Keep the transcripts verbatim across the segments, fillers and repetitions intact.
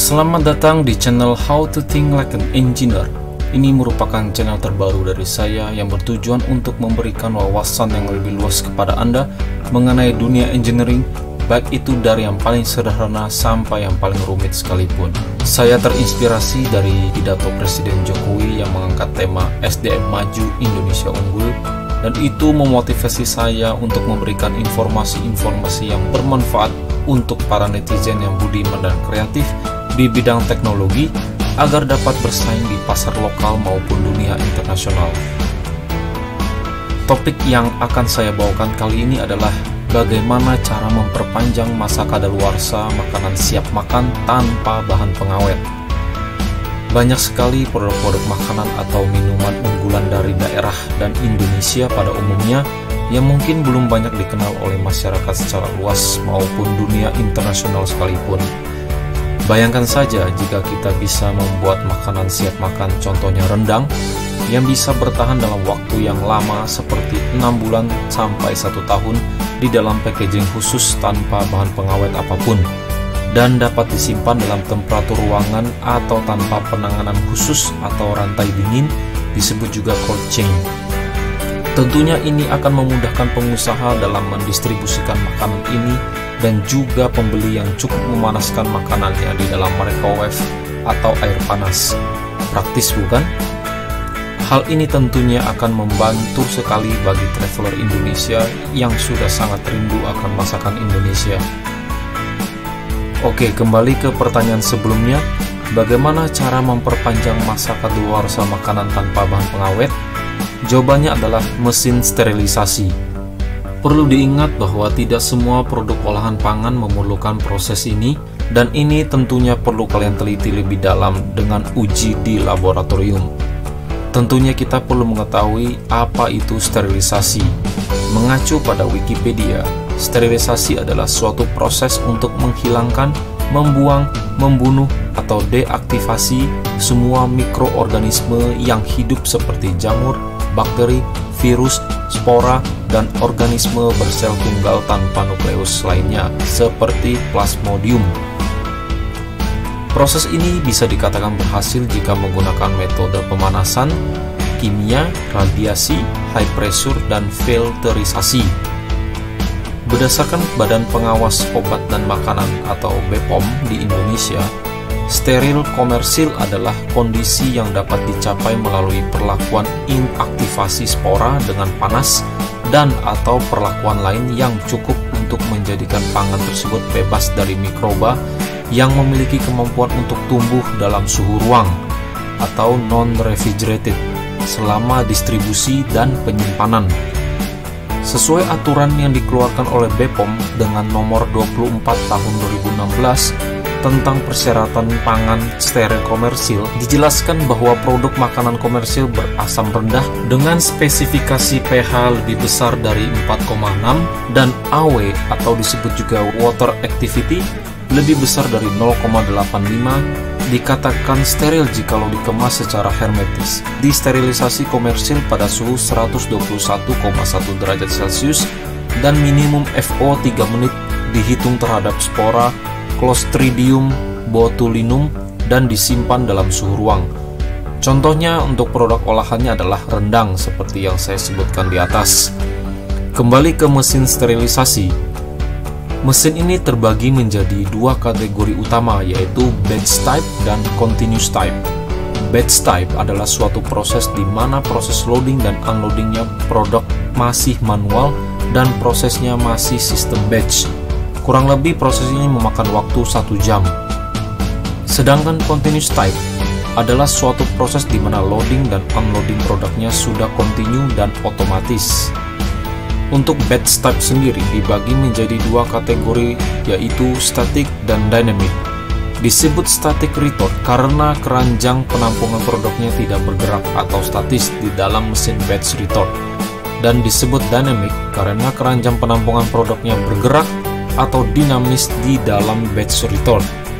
Selamat datang di channel How to Think Like an Engineer. Ini merupakan channel terbaru dari saya yang bertujuan untuk memberikan wawasan yang lebih luas kepada Anda mengenai dunia engineering, baik itu dari yang paling sederhana sampai yang paling rumit sekalipun. Saya terinspirasi dari pidato Presiden Jokowi yang mengangkat tema S D M Maju, Indonesia Unggul, dan itu memotivasi saya untuk memberikan informasi-informasi yang bermanfaat untuk para netizen yang budiman dan kreatif di bidang teknologi agar dapat bersaing di pasar lokal maupun dunia internasional. Topik yang akan saya bawakan kali ini adalah bagaimana cara memperpanjang masa kadaluarsa makanan siap makan tanpa bahan pengawet. Banyak sekali produk-produk makanan atau minuman unggulan dari daerah dan Indonesia pada umumnya yang mungkin belum banyak dikenal oleh masyarakat secara luas maupun dunia internasional sekalipun. Bayangkan saja jika kita bisa membuat makanan siap makan, contohnya rendang, yang bisa bertahan dalam waktu yang lama seperti enam bulan sampai satu tahun di dalam packaging khusus tanpa bahan pengawet apapun, dan dapat disimpan dalam temperatur ruangan atau tanpa penanganan khusus atau rantai dingin, disebut juga cold chain. Tentunya ini akan memudahkan pengusaha dalam mendistribusikan makanan ini dan juga pembeli yang cukup memanaskan makanannya di dalam microwave atau air panas. Praktis bukan? Hal ini tentunya akan membantu sekali bagi traveler Indonesia yang sudah sangat rindu akan masakan Indonesia. Oke, kembali ke pertanyaan sebelumnya, bagaimana cara memperpanjang masa kadaluarsa makanan tanpa bahan pengawet? Jawabannya adalah mesin sterilisasi. Perlu diingat bahwa tidak semua produk olahan pangan memerlukan proses ini, dan ini tentunya perlu kalian teliti lebih dalam dengan uji di laboratorium. Tentunya kita perlu mengetahui apa itu sterilisasi. Mengacu pada Wikipedia, sterilisasi adalah suatu proses untuk menghilangkan, membuang, membunuh, atau deaktivasi semua mikroorganisme yang hidup seperti jamur, bakteri, virus, spora, dan organisme bersel tunggal tanpa nukleus lainnya seperti Plasmodium. Proses ini bisa dikatakan berhasil jika menggunakan metode pemanasan, kimia, radiasi, high pressure, dan filterisasi. Berdasarkan Badan Pengawas Obat dan Makanan atau B P O M di Indonesia, steril komersil adalah kondisi yang dapat dicapai melalui perlakuan inaktivasi spora dengan panas dan atau perlakuan lain yang cukup untuk menjadikan pangan tersebut bebas dari mikroba yang memiliki kemampuan untuk tumbuh dalam suhu ruang atau non-refrigerated selama distribusi dan penyimpanan. Sesuai aturan yang dikeluarkan oleh B P O M dengan nomor dua puluh empat tahun dua ribu enam belas tentang persyaratan pangan steril komersil, dijelaskan bahwa produk makanan komersil berasam rendah dengan spesifikasi pH lebih besar dari empat koma enam dan A W atau disebut juga water activity lebih besar dari nol koma delapan lima dikatakan steril jikalau dikemas secara hermetis. Disterilisasi komersil pada suhu seratus dua puluh satu koma satu derajat Celcius dan minimum F O tiga menit dihitung terhadap spora Clostridium botulinum dan disimpan dalam suhu ruang. Contohnya untuk produk olahannya adalah rendang seperti yang saya sebutkan di atas. Kembali ke mesin sterilisasi. Mesin ini terbagi menjadi dua kategori utama, yaitu batch type dan continuous type. Batch type adalah suatu proses di mana proses loading dan unloadingnya produk masih manual dan prosesnya masih sistem batch. Kurang lebih proses ini memakan waktu satu jam. Sedangkan continuous type adalah suatu proses di mana loading dan unloading produknya sudah kontinu dan otomatis. Untuk batch type sendiri dibagi menjadi dua kategori, yaitu static dan dynamic. Disebut static retort karena keranjang penampungan produknya tidak bergerak atau statis di dalam mesin batch retort, dan disebut dynamic karena keranjang penampungan produknya bergerak atau dinamis di dalam batch retort.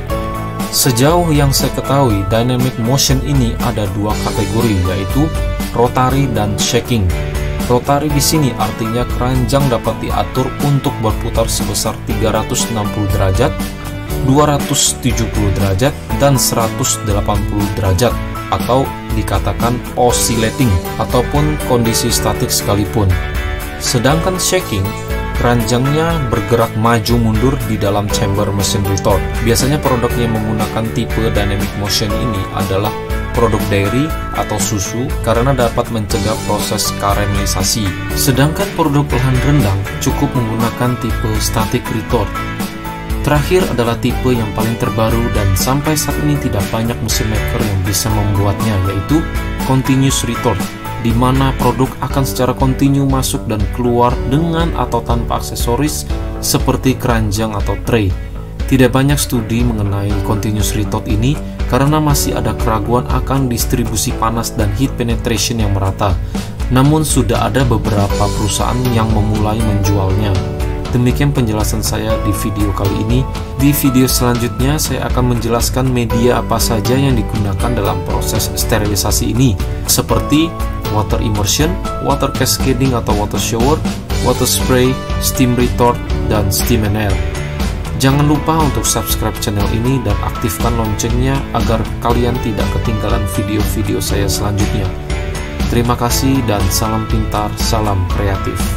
Sejauh yang saya ketahui, dynamic motion ini ada dua kategori, yaitu rotary dan shaking. Rotary di sini artinya keranjang dapat diatur untuk berputar sebesar tiga ratus enam puluh derajat dua ratus tujuh puluh derajat, dan seratus delapan puluh derajat, atau dikatakan oscillating ataupun kondisi statik sekalipun. Sedangkan shaking, keranjangnya bergerak maju mundur di dalam chamber mesin retort. Biasanya produk yang menggunakan tipe dynamic motion ini adalah produk dairy atau susu karena dapat mencegah proses karamelisasi. Sedangkan produk olahan rendang cukup menggunakan tipe static retort. Terakhir adalah tipe yang paling terbaru dan sampai saat ini tidak banyak mesin maker yang bisa membuatnya, yaitu continuous retort, di mana produk akan secara kontinu masuk dan keluar dengan atau tanpa aksesoris seperti keranjang atau tray. Tidak banyak studi mengenai continuous retort ini karena masih ada keraguan akan distribusi panas dan heat penetration yang merata. Namun sudah ada beberapa perusahaan yang memulai menjualnya. Demikian penjelasan saya di video kali ini. Di video selanjutnya saya akan menjelaskan media apa saja yang digunakan dalam proses sterilisasi ini, seperti water immersion, water cascading atau water shower, water spray, steam retort, dan steam and air. Jangan lupa untuk subscribe channel ini dan aktifkan loncengnya agar kalian tidak ketinggalan video-video saya selanjutnya. Terima kasih dan salam pintar, salam kreatif.